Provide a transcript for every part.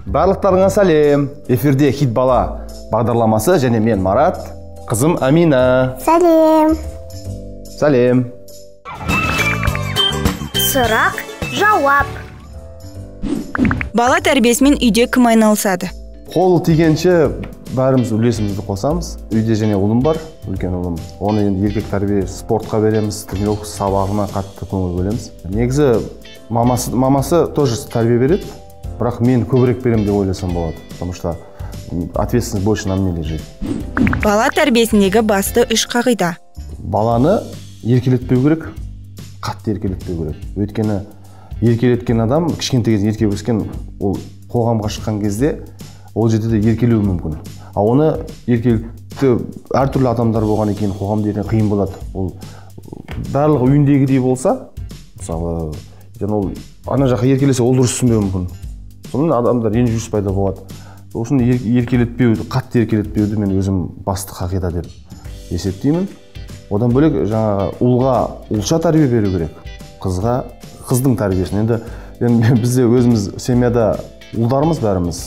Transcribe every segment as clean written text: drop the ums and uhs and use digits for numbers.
Барлықтарыңа сәлем. Эфирде Хит бала бағдарламасы және мен Марат, қызым Амина. Сәлем. Сәлем. Сұрақ, жауап. Бала тәрбиесімен үйде кім айналысады? Қол тигенше бәріміз үлесімізді қосамыз. Үйде және ұлым бар, үлкен ұлым. Оны енді еркек тәрбие спортқа береміз, тренировка сабағына қатты көңіл бөлеміз. Негізі мамасы тоже тәрбие береді, бірақ мен көбірек берем деп ойласам болады, потому что ответственность больше на мне лежит. Бала тәрбиесіндегі басты 3 қағида. Баланы еркелетпеу керек, қатты еркелетпеу керек. Өйткені еркелеткен адам, кішкентай кезден еркек өскен, ол қоғамға шыққан кезде ол жерде де еркелеуі мүмкін. Ал оны еркелікті әртүрлі адамдар болған екен қоғамда ерен қиын болады. Ол барлығы үйіндегідей болса, мысалы, ол ана жаққа еркелесе ол дұрыс түсінбеуі мүмкін. Сонымен адамдар ренжіс пайда болады. Сол үшін еркелетпеуді, қатты еркелетпеуді мен өзім басты қағида деп есептеймін. Одан бөлек жаңағы ұлға ұлша тәрбие беру керек, қызға қыздың тәрбиесін. Енді бізде өзіміз семьяда ұлдарымыз бәріміз.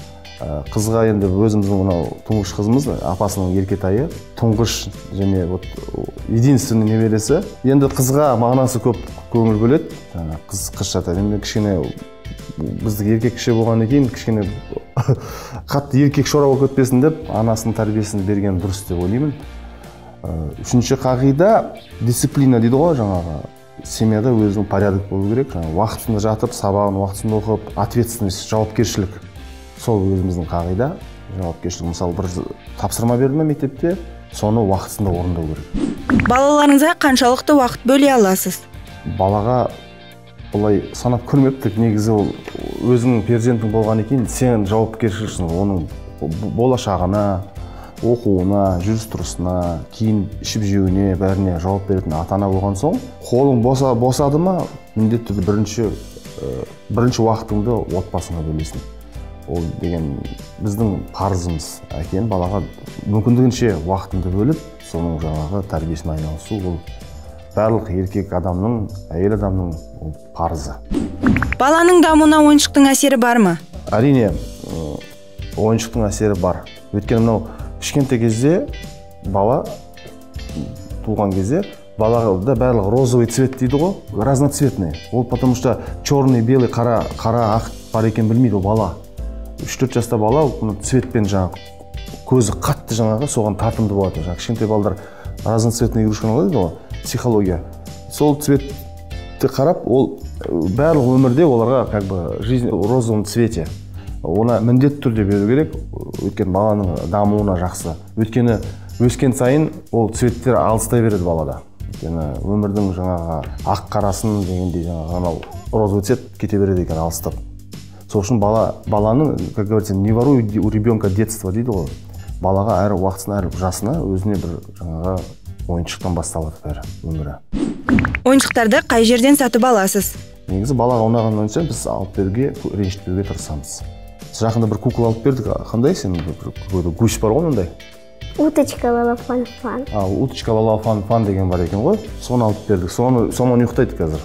Қызға енді өзіміздің мынау тұңғыш қызымыз, апасының еркетайы, тұңғыш және единственный немересі. Енді қызға мағынасы көп көңіл бөледі. Қыз жатады. Енді кішкене біздің еркек кіші болғаннан кейін кішкене қатты еркек шора болып кетпесін деп анасының тәрбиесін берген дұрыс деп ойлаймын. Үшінші қағида дисциплина дейді ғой, жаңағы семьяда өзінің порядок болу керек. Уақытында жатып, сабағын уақытында оқып, ответственность, жауапкершілік. Сол өзіміздің қағида, жауапкершілік. Мысалы, бір тапсырма берді ме мектепте, соны уақытында орындау керек. Балаларыңызға қаншалықты уақыт бөле аласыз? Балаға олай санап көрмептік. Негізі ол өзінің перзентің болған екен, сен жауапкершіліксің, оның болашағына, оқуына, жүріс-тұрысына, кейін ішіп-жеуіне, бәріне жауап беретін ата-ана болған соң, қолың босады ма, міндетті бірінші уақытыңды отбасыңа бөлесің. Ол деген біздің парызымыз. Әкең балаға мүмкіндігінше уақытыңды бөліп, соның жаңағы тәрбиесіне айналысу, ол барлық еркек адамның, әйел адамның парызы. Баланың дамуына ойыншықтың әсері бар ма? Әрине, ойыншықтың әсері бар. Өйткені мынау кішкентай кезде бала туған кезде балада барлығы розовый цвет дейді ғой, разноцветный. Ол потому что черный, белый, қара, ақ бар екен білмейді ол бала. 3-4 жаста бала цветпен жаңағы көзі қатты жаңағы соған тартымды болады. Кішкентай балдар разноцветный игрушканы алады ғой, психология. Сол цветті қарап, ол барлық өмірде оларға как бы жизнь в розовом цвете. Оны міндетті түрде беру керек, өйткені баланың дамуына жақсы. Өйткені өскен сайын ол цветтер алыстай береді балада. Өйткені өмірдің жаңағы ақ қарасын дегендей жаңағы розовый цвет кете береді екен алыстап. Сол үшін баланың, как говорится, не воруй у ребенка детство дейді ғой. Балаға әр уақытысына, әр жасына өзіне бір жаңағы ойыншықтан басталады бәрі өмірі. Ойыншықтарды қай жерден сатып аласыз? Негізі балаға ұнаған ойыншық біз алып беруге, ренжітпеуге тырысамыз. Жақында бір кукла алып бердік. Қандай сен гусь бар ғой ондай? Уточка лалафан-фан. Уточка лалафан-фан деген бар екен ғой. Соны алып бердік. Соны ұйықтайды қазір.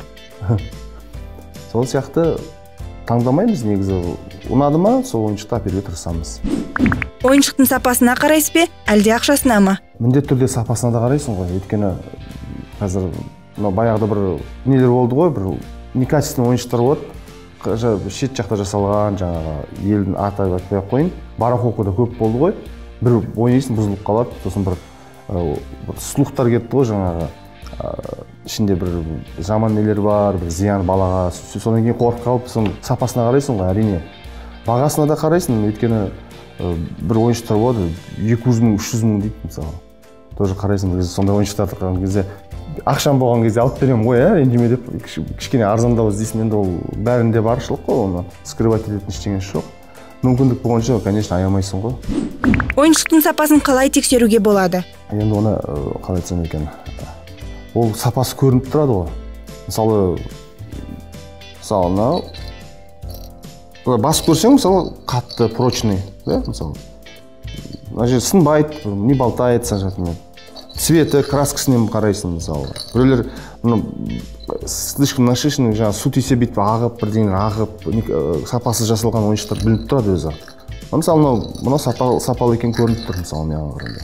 Сол сияқты таңдамаймыз негізі. Ұнады ма, сол ойыншықты әперуге тырысамыз. Ойыншықтың сапасына қарайсыз бе, әлде ақшасына ма? Міндетті түрде сапасына да қарайсың ғой. Өйткені қазір баяғыда бір нелер болды ғой, бір некачественный ойыншықтар болады. Шет жақта жасалған, жаңағы елдің аты айтпай қойын. Барахолкада көп болды ғой. Бір ойнайсың, бұзылып қалады. Сосын бір слухтар кетті ғой, жаңағы ішінде бір жаман нелер бар, бір зиян балаға. Содан кейін қорқып қалып, сапасына қарайсың ғой, әрине. Бағасына да қарайсың, өйткені бір ойыншықтар болады, 200 мың, 300 мың дейді, мысалы. Тоже қарайсың, сондай ойыншықтарды қалған кезде, ақшам болған кезде алып берем ғой, ренжіме деп, кішкене арзандау іздейсің, енді ол бәрінде баршылық қой, оны скрывать ететін ештеңесі жоқ. Мүмкіндік болғанша, конечно, аямайсың ғой. Ойыншықтың сапасын қалай тексеруге болады? Енді оны қалай айтсам екен, ол сапасы көрініп тұрады ғой. Мысалы, басып көрсең, мысалы, қатты, прочный, мысалы. Сынбайды, не болтается жатымен. Цветі, краскасынан қарайсың, мысалы. Біреулер слишком насыщенный, жаңағы су тисе бүйтіп ағып, бірдеңе ағып, сапасыз жасалған ойыншықтар білініп тұрады өзі. Мысалы, мынау сапалы екен көрініп тұр, мысалы, маған қарағанда.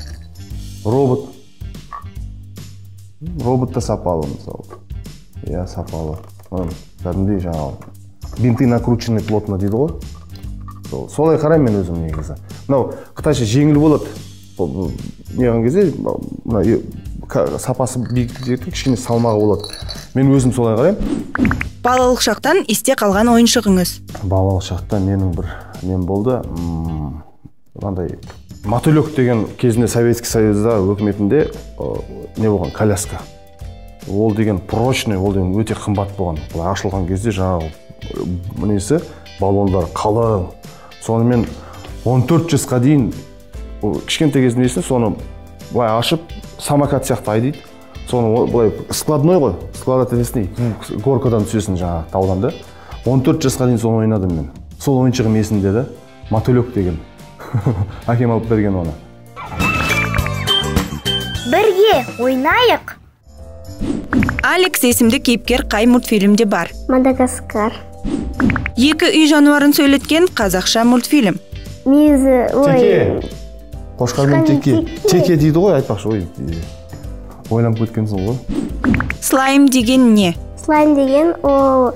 Робот та сапалы, мысалы. Иә, сапалы. Кәдімгідей жаңағы бинты накрученный плотно дейді ғой. Солай қараймын мен өзім негізі. Мынау қытайша жеңіл болады. Неған кезде сапасы биіктік, кішкене салмағы болады. Мен өзім солай қараймын. Балалық шақтан есте қалған ойыншығыңыз? Балалық шақта мен болды. Мынандай мотылек деген кезінде Советский Союзда өкіметінде не болған, коляска. Ол деген прочный, ол деген өте қымбат болған. Ашылған кезде жаңағы несі баллондар қалың. Сонымен 14 жасқа дейін кішкентай кезінде соны былай ашып самокат сияқты айдайды. Соны былай складной ғой, складательный, горкадан түсесің жаңағы таудан да. 14 жасқа дейін соны ойнадым мен. Сол ойыншығым есімде да, мотылек деген. Әкем алып берген оны. Бірге ойнайық. Алекс есімді кейіпкер қай мультфильмде бар? Мадагаскар. Екі үй жануарын сөйлеткен қазақша мультфильм. Мүйізі, ой. Қошқар мен теке. Теке дейді ғой, айтпақшы, ой. Ойланып кеткенсің ғой. Слайм деген не? Слайм деген ол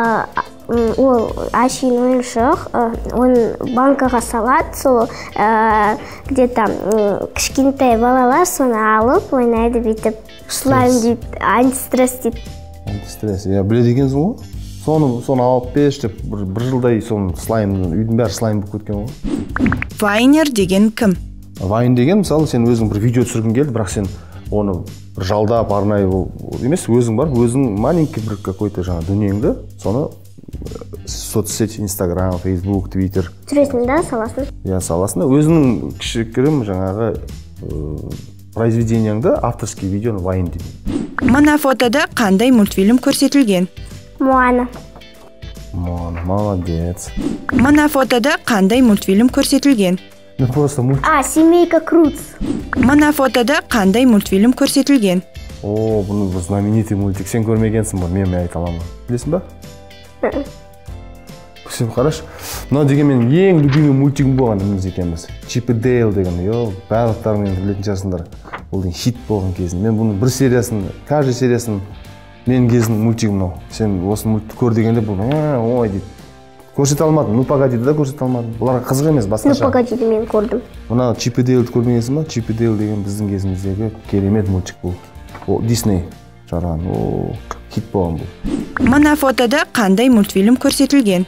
әшейін ойыншық, оны банкаға салады, сол где-то кішкентай балалар соны алып ойнайды бүйтіп. Слайм дейді, антистресс дейді. Антистресс, иә, біледі екенсің ғой? Соны алып беш деп бір жылдай соны слаймның, үйдің бәрі слайм болып кеткен ғой. Вайнер деген кім? Вайн деген, мысалы, сен өзің бір видео түсіргің келді, бірақ сен оны бір жалдап, арнайы емес, өзің бар, өзің маленький бір какой-то жаңа дүниеңді, соны соцсеть, Instagram, Facebook, Twitter. Түсіресің да, саласын? Иә, саласын. Өзінің кішігірім жаңағы произведениеңді, авторский видеоны Вайн дейді. Мына фотода қандай мультфильм көрсетілген? Моана. Моана, молодец. Мына фотода қандай мультфильм көрсетілген? Просто мультфильм. Семейка Крудс. Мына фотода қандай мультфильм көрсетілген? О, бұл знаменитый мультик. Сен көрмегенсің ба? Мен айта аламын. Білесің ба? Сен қараш. Мынау деген менің ең любимый мультигім болғаніміз екенбіз. Чип и Дейл деген. Барлықтарың білетін шығарсыңдар. Ол деген хит болған кезінде. Мен бұның бір сериясын, каждый сериясын менің кезінің мультигім мынау. Сен осы мультикті көр дегенде бұл ой дейді. Көрсете алмадым. Ну погодиді да көрсете алмадым. Бұларға қызық емес, басқаша. Ну погодиді мен көрдім. Мына Чип и Дейлді көрмегенсің ба? Чип и Дейл деген біздің кезіміздегі керемет мультик бұл. Ол Дисней жарған. О, хит болған бұл. Мына фотода қандай мультфильм көрсетілген?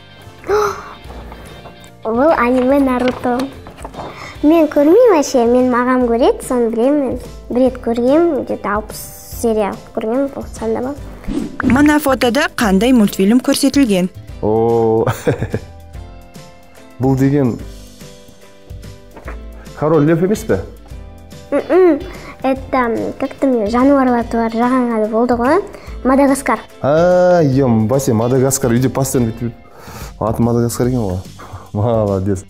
Бұл аниме Наруто. Мен көрмеймін әше, мен мағам көреді, соны білемін. Бір рет көргем, где-то 60 серия көргем, бұл санда ба. Мына фотода қандай мультфильм көрсетілген? О, бұл деген Король Лев емес пе? Это, как-то жануарларды бар, жағанғады болды ғой. Мадагаскар. Бәсе, Мадагаскар, үйде пастен бітіп. Аты Мадагаскар екен ғой. Молодец.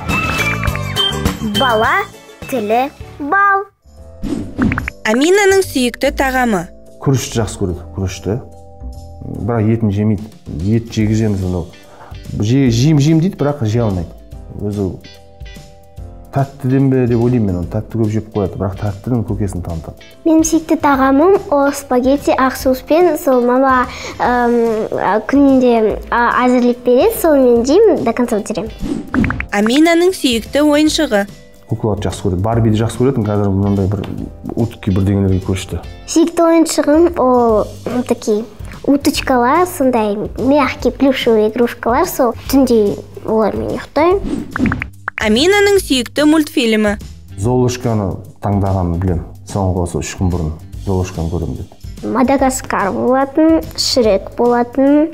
Бала, тілі, бал. Аминаның сүйікті тағамы? Күрішті жақсы көреді, күрішті. Бірақ етін жемейді. Ет жегіземіз оны. Жейм дейді, бірақ жей алмайды. Өзі тәттіден бе деп ойлаймын мен оны. Тәтті көп жеп қояды, бірақ тәттінің көкесін танытады. Менің сүйікті тағамым ол спагетти ақ соуспен, сол мама күнінде әзірлеп береді, сол мен жеймін, до конца бітіремін. Аминаның сүйікті ойыншығы? Куклаларды жақсы көреді. Барбиді жақсы көретін, қазір мынандай бір утки бірдеңелерге көшті. Сүйікті ойыншығым ол такие уточкалар, сондай мягкий плюшевый игрушкалар, сол түнде олармен ұйықтаймын. Аминаның сүйікті мультфильмі? Золушканы таңдағанын білем. Соңғы осы 3 күн бұрын Золушканы көрдім деді. Мадагаскар болатын, Шрек болатын,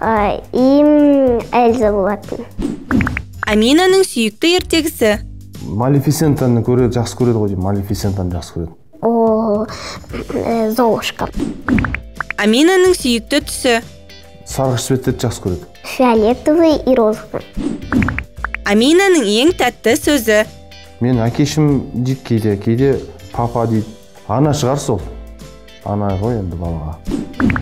Эльза болатын. Аминаның сүйікті ертегісі? Малефисентаны жақсы көреді ғой, Малефисентаны жақсы көреді. О, Золушка. Аминаның сүйікті түсі? Сарғыш цветтерді жақсы көреді. Фиолетовый и розовый. Аминаның ең тәтті сөзі? Мен әкешім дейді, кейде папа дейді. Ана шығар сол. Ана ғой енді балаға.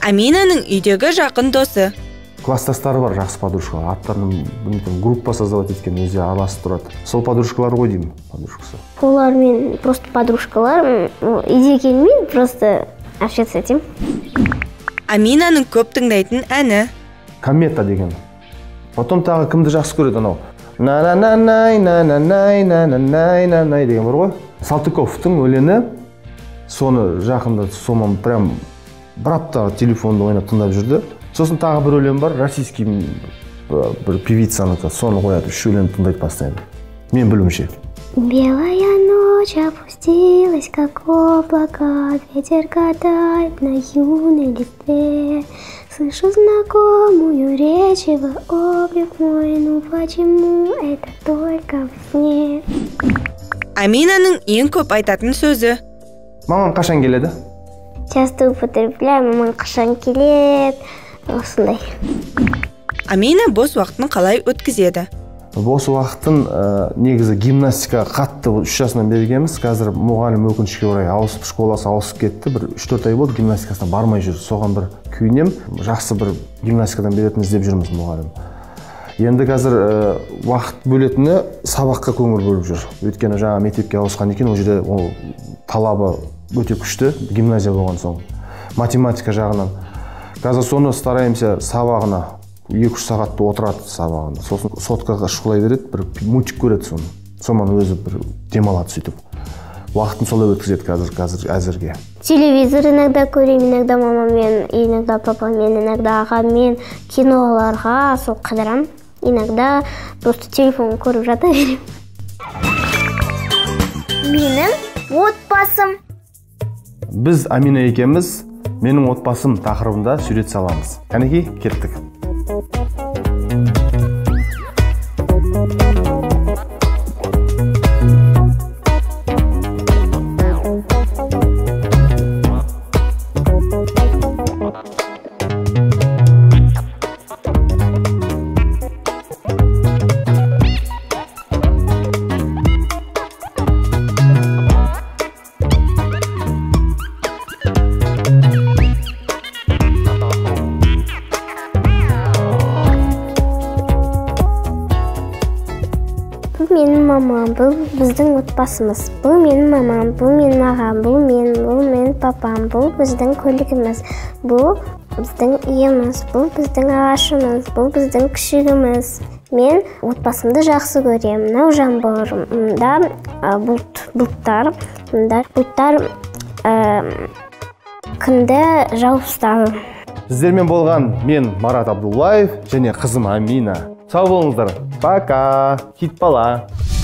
Аминаның үйдегі жақын досы. Класстастары бар, жақсы подружкалар. Аттарын білмейтін, группа создавать еткен, өзі араласып тұрады. Сол подружкалар ғой деймін, подружкасы. Олар мен просто подружкалар. Үйде келмейді, просто общаться етем. Аминаның көп тыңдайтын әні. Комета деген. Потом тағы кімді жақсы көреді анау? На-на-на-най, на-на-най, на-на-най деген бар ғой. Салтыковтың өлені, соны жақында сомам прям бір апта телефонды ойнап тыңдап жүрді. Сосын тағы бір өлең бар, российский бір певицаныкі, соны қояды, үш өлеңді тыңдайды постоянно. Мен білуімше. Белая ночь опустилась, как облако, ветер катает на юной листве. Слышу знакомую речь, его облик мой, ну почему это только во сне? Аминаның ең көп айтатын сөзі. Мамам қашан келеді? Часто употребляю, мамам қашан келеді, осындай. Амина бос уақытын қалай өткізеді? Бос уақытын негізі гимнастика қатты 3 жасынан бергенбіз. Қазір мұғалім өкінішке орай школасы ауысып кетті. Бір 3-4 ай болды гимнастикасына бармай жүр. Соған бір күйінем. Жақсы бір гимнастикадан беретін іздеп жүрміз мұғалім. Енді қазір уақыт бөлетіні сабаққа көңіл бөліп жүр. Өйткені жаңа мектепке ауысқан екен, ол жерде ол талабы өте күшті, гимназия болған соң. Математика жағынан. Қазір соны стараемся сабағына 2-3 сағатты отырады сабағында. Сосын соткаға шықылай береді, бір мультик көреді соны. Сонан өзі бір демалады сөйтіп. Уақытын солай өткізеді қазір әзірге. Телевизор иногда көрем, иногда мамамен, иногда папамен, иногда ағамен киноларға сол қыдырам. Иногда просто телефон көріп жата берем. Менің отбасым. Біз Амина екеміз, менің отбасым тақырыбында сурет саламыз. Кәнекей, кеттік. Бұл менің мамам, бұл біздің отбасымыз. Бұл менің мамам, бұл менің ағам, бұл менің папам, бұл біздің көлігіміз, бұл біздің үйіміз, бұл біздің ағашымыз, бұл біздің күшігіміз. Мен отбасымды жақсы көрем. Мынау жаңбырымда бұлттар күнді жауып ұстады. Сіздермен болған мен Марат Абдуллаев және қызым Амина. Сау болыңыздар. Пока. Хит бала.